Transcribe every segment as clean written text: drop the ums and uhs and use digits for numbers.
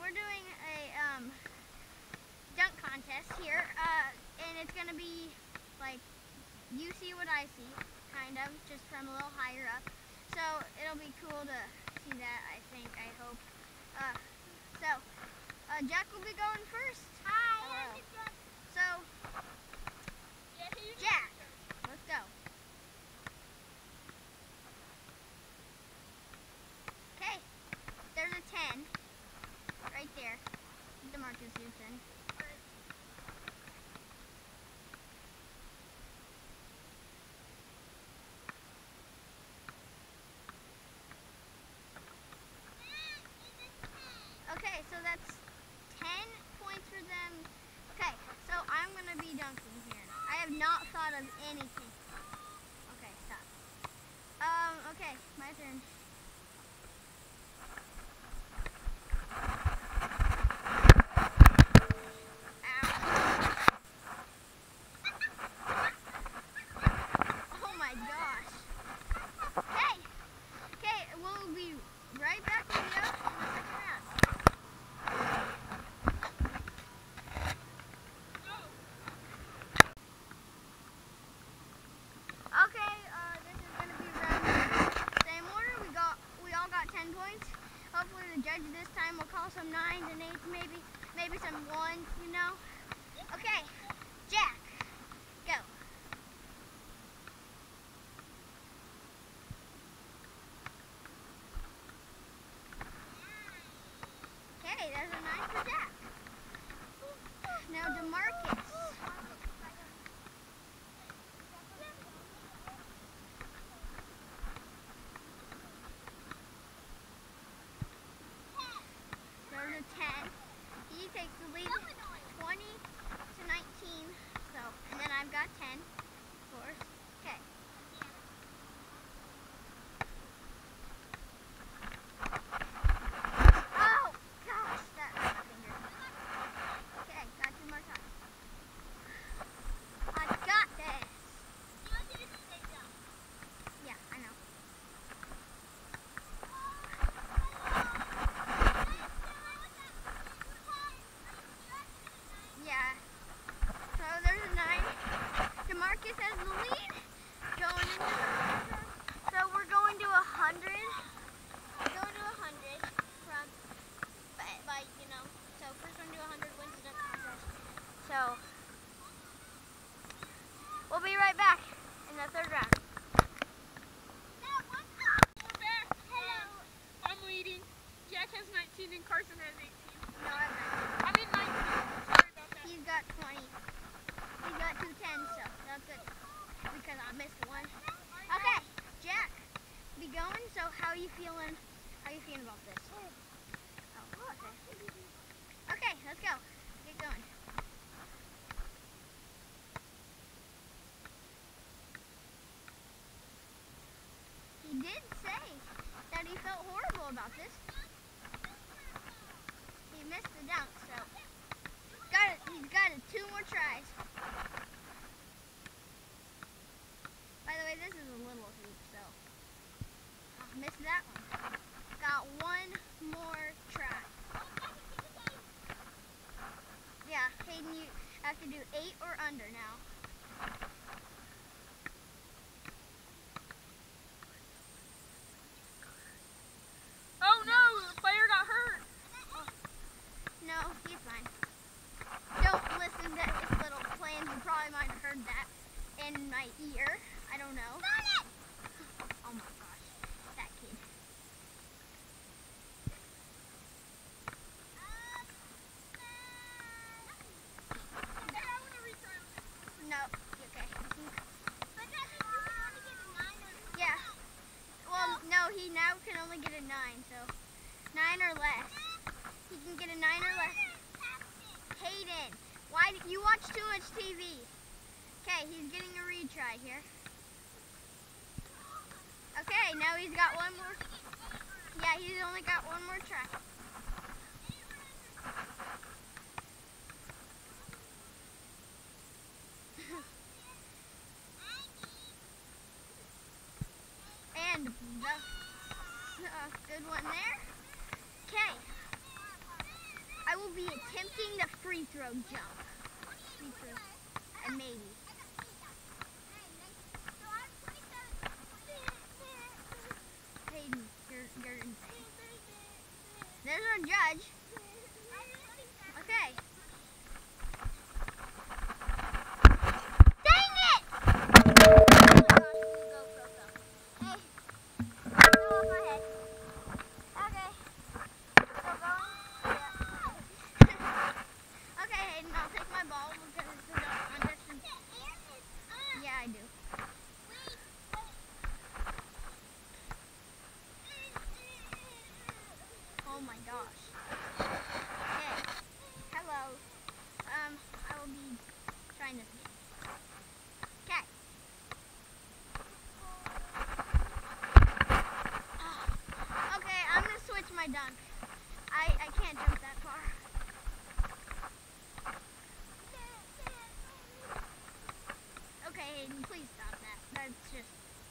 we're doing a dunk contest here, and it's gonna be like you see what I see, kind of, just from a little higher up. So it'll be cool to see that. I think. I hope. Jack will be going first. Hi. So, Jack, let's go. Okay, there's a 10 right there. DeMarcus Houston. Okay, so that's 10 points for them. Okay, so I'm going to be dunking here. I have not thought of anything. Okay, stop. Okay, my turn. Ow. Oh my gosh. Hey! Okay, we'll be right back with you in the second round. Okay, this is going to be round same order. We all got 10 points. Hopefully the judge this time will call some 9s and 8s, maybe some 1s, you know. Okay, Jack, go. Okay, there's a 9 for Jack. Now DeMarcus. There's a 10. He takes the lead 20 to 19. So, and then I've got 10, of course. Okay. Oh gosh, that hurt my finger. Okay, got 2 more times. I got this. Yeah, I know. Yeah. So there's a 9. DeMarcus has the lead going into the so we're going to 100. We're going to 100 from by you know. So first one to 100 wins the dunk contest. So we'll be right back in the 3rd round. We're back. Hello. I'm leading. Jack has 19 and Carson has 18. No, I'm not. I'm in 19. Sorry about that. He's got 20. He's got 2 10s, so that's good. Because I missed one. Okay, Jack, be going. So how are you feeling? How are you feeling about this? Oh, okay. Okay, let's go. Get going. He did say that he felt horrible about this. He missed the dunk, so he's got 2 more tries. By the way, this is a little hoop, so missed that one. Got 1 more try. Yeah, Hayden, you have to do 8 or under now. Oh no, the player got hurt. No, he's fine. Don't listen to his little plans. You probably might have heard that in my ear. I don't know. Oh my gosh, that kid. No, okay. Yeah. Well, no, he now can only get a 9, so 9 or less. He can get a 9 or less. Hayden, why do you watch too much TV? Okay, he's getting a retry here. Okay, now he's got 1 more. Yeah, he's only got 1 more try. And the good one there. Okay. will be attempting the free throw jump. Free throw. And maybe. Hayden, you're insane. There's our judge. Okay. Dang it! Oh my gosh, go. Hey, go off my head. Okay. Still going? Yeah. Okay, Hayden, I'll take my ball because it's a dunk contest. Yeah, I do. Oh my gosh. Okay. Hello. I will be trying this again. Okay. Okay, I'm gonna switch my dunk. I can't jump that far. Okay, Hayden, please stop that. That's just...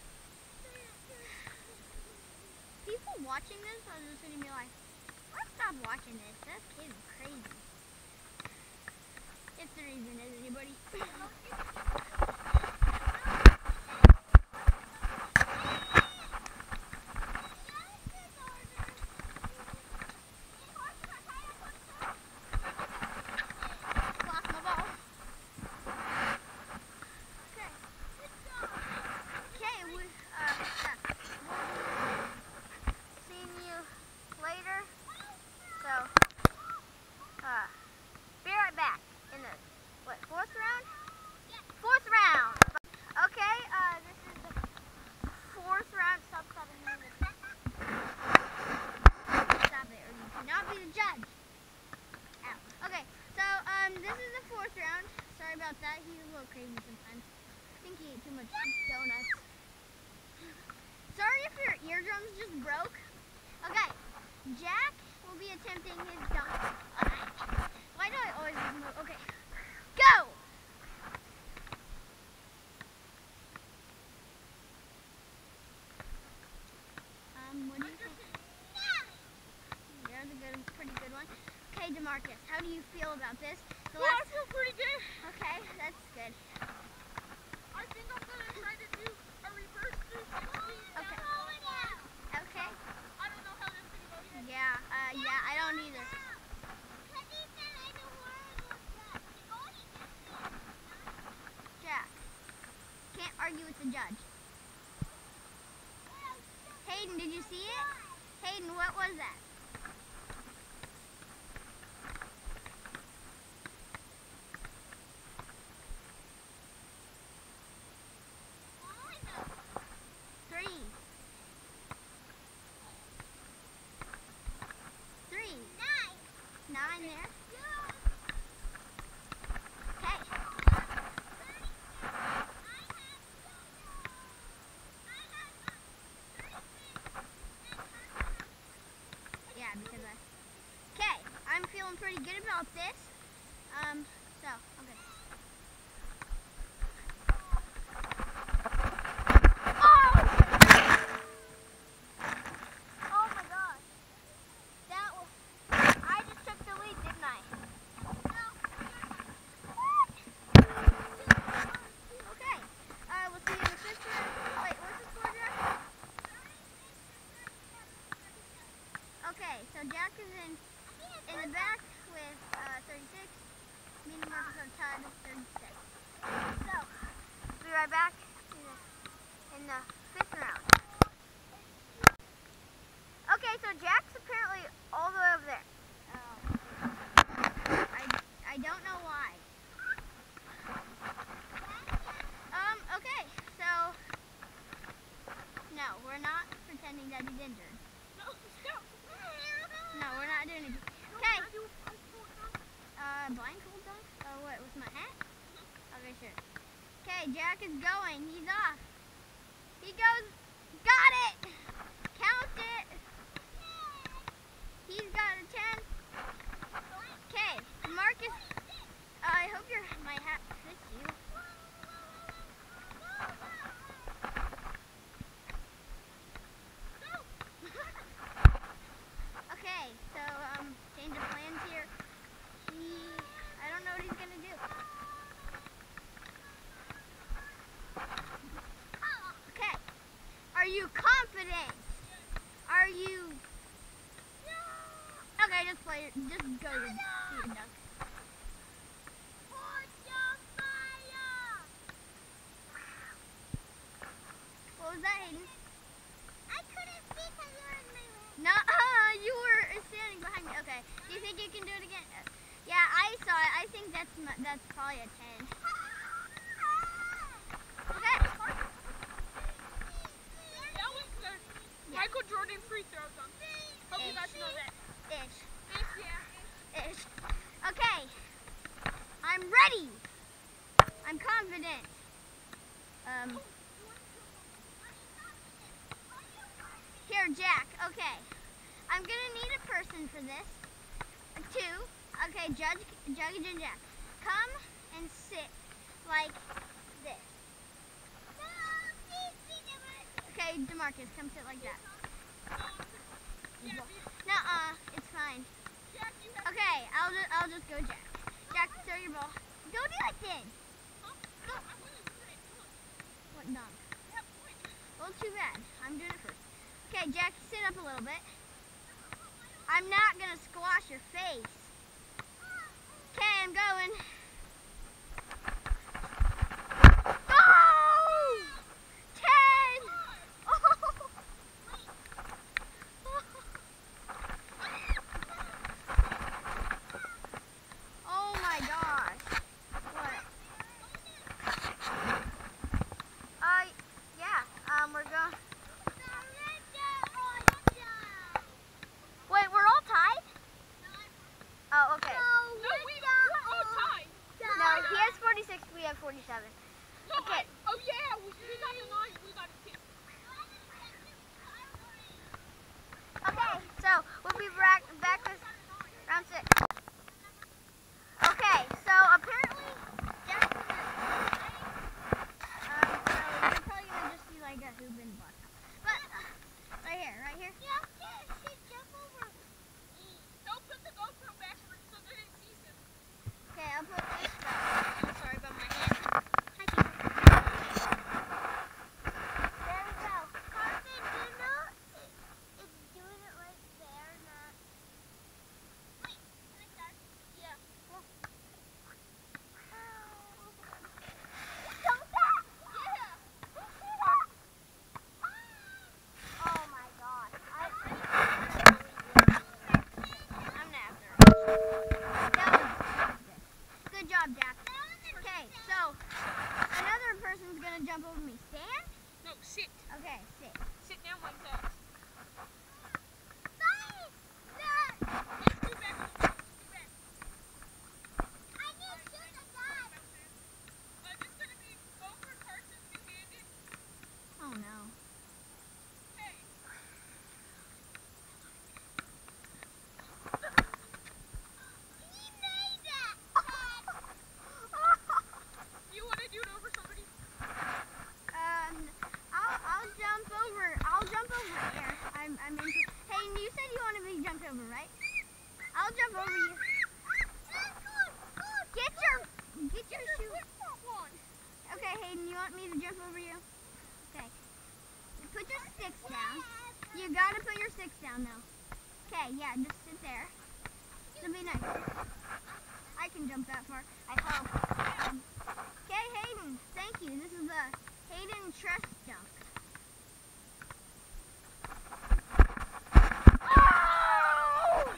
People watching this are just gonna be like, let's stop watching this. That kid is crazy. If there even is anybody. Lost my ball. Okay. Okay, we'll be seeing you later. So, be right back in the, fourth round? Yeah. Fourth round! Okay, this is the fourth round. Stop stopping me. Stop it, or you cannot be the judge. Ow. Okay, so, this is the fourth round. Sorry about that. He's a little crazy sometimes. I think he ate too much donuts. Sorry if your eardrums just broke. Okay, Jack will be attempting his dunk. Why do I always move? Okay, go! What do you think? There's a pretty good one. Okay, DeMarcus, how do you feel about this? I feel pretty good. Okay, that's good. I think I'm going to try to do a reverse 360. Okay. Okay. I don't know how this is going to go yet. Yeah, I don't either. Jack, can't argue with the judge. Hayden, did you see it? Hayden, what was that? Three. Nine there. Okay. Yeah, because okay, I'm feeling pretty good about this. Okay. Oh my gosh. I just took the lead, didn't I? Okay. We'll see you in the fifth round. Wait, what's the score, Jack? Okay, so Jack is in the back with 36. Me and Marcus are tied with 36. So, be right back in the fifth round. Okay, so Jack's apparently all the way over there. I don't know why. Okay, so no, we're not pretending that he's injured. No, we're not doing it. Okay. Blindfold dunk? What, with my hat? Okay, sure. Okay, Jack is going. He's off. He goes. Got it! Count it! He's got a 10. Okay, Marcus. I hope my hat fits you. Okay, so change of plans here. just go to the duck. What was that, Hayden? I couldn't see because you were in my way. No, you were standing behind me. Okay. Do you think you can do it again? Yeah, I saw it. I think that's probably a 10. Okay. That was the Michael Jordan free throw dunk. Hope you guys know that. Ish. Yeah. Ish. Okay. I'm ready. I'm confident. Here, Jack. Okay. I'm gonna need a person for this. 2. Okay, Judge and Jack. Come and sit like this. Okay, DeMarcus, come sit like that. Nuh-uh, it's fine. Okay, I'll just go Jack. Jack, throw your ball. Go do it then. What dunk? Well, too bad. I'm doing it first. Okay, Jack, sit up a little bit. I'm not gonna squash your face. Okay, I'm going. Oh! 10! Oh! Oh my gosh. What? Yeah, we're going. Wait, we're all tied? Oh, okay. No, we're all tied. No, he has 46, we have 47. No, Okay. oh yeah, we got the 9, we got the 10. Okay, so we'll be back with round 6. Okay, so apparently Jackson is so you're probably gonna just see like a hoop and butt. But right here. Yeah, she jump over. Don't put the GoPro backwards so that it sees him. Okay, I'll put this back. I'm sorry about my hand. Hi, Keith. There we go. Carson, do you know it's doing it right there, not... Wait, can I start? Yeah. Don't that? Yeah. Oh my gosh. I'm gonna have to. That was good job, Jack. Okay, so another person's gonna jump over me. Stand? No, sit. Okay, sit. Sit down like that. Nice! That! Let's do backwards. Do back. I need to shoot the guy. This is gonna be over Carson two-handed. Oh no. Hey. He made that! You want to do it over somebody? I'll jump over there. I'm into. Hey, you said you want to be jumped over, right? I'll jump over you. Get your shoe. Okay, Hayden, you want me to jump over you? Okay. Put your sticks down. You gotta put your sticks down though. Okay, yeah, just sit there. It'll be nice. I can jump that far. I hope. Okay, Hayden, thank you. This is the Hayden Trust Dunk. Oh!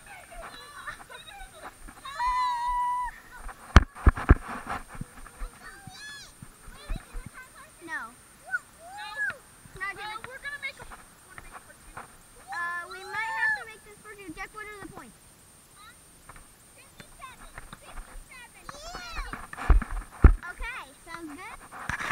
No. Not gonna. We're gonna make a. Want to make a part 2? We might have to make this for you. Jack, what are the points? 57. Okay, sounds good.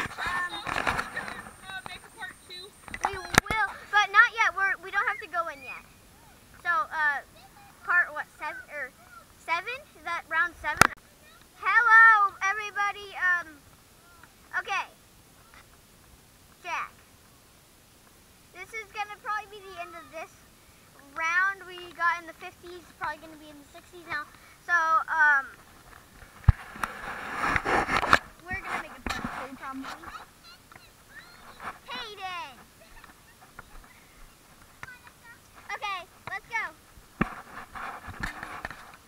Make a part 2. We will, but not yet. We don't have to go in yet. So, part what? 7 or 7? Is that round 7? Hello, everybody. Okay. Jack. This is gonna probably be the end of this round. We got in the 50s, probably gonna be in the 60s now. So, we're gonna make a part 2 probably. Hayden. Okay, let's go.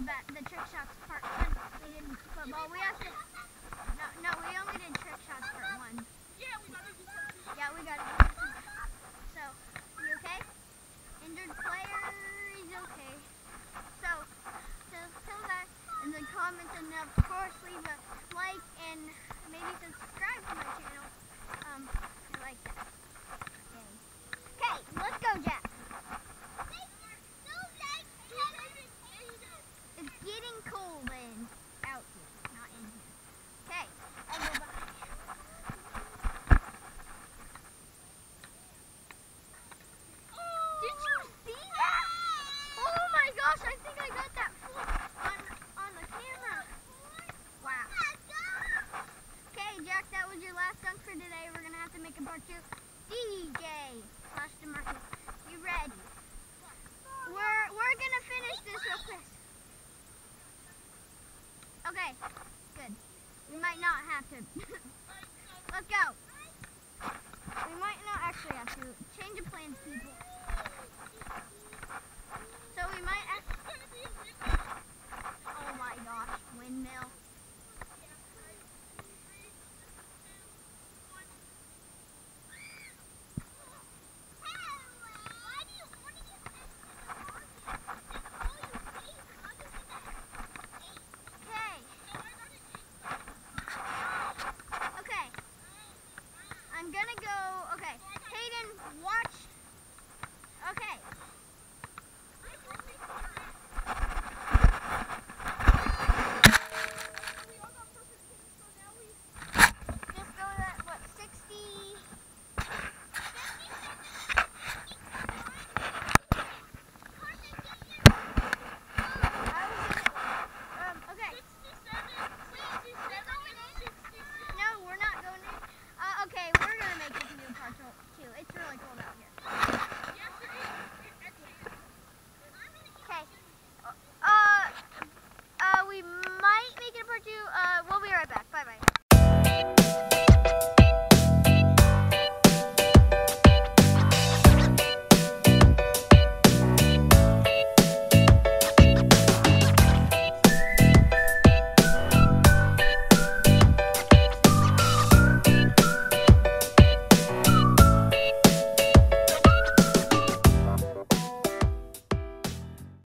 the trick shots part 1. We did football. We have to. No, we only did trick shots part 1. Yeah, we gotta do part 2. Yeah, we got it. So, you okay? Injured player is okay. So, tell that in the comments, and of course leave a like and maybe subscribe to my channel. I like that. Okay, let's go, Jack. It's getting cold and out here, not in here. Okay, I'll go behind you. Did you see that? Oh my gosh, I think I got that flip on the camera. Wow. Okay, Jack, that was your last dunk for today. We're going to have to make a part 2. DJ / DeMarcus, you ready? We're going to finish this real quick. Okay, good. We might not have to. Let's go. We might not actually have to. Change of plans, people.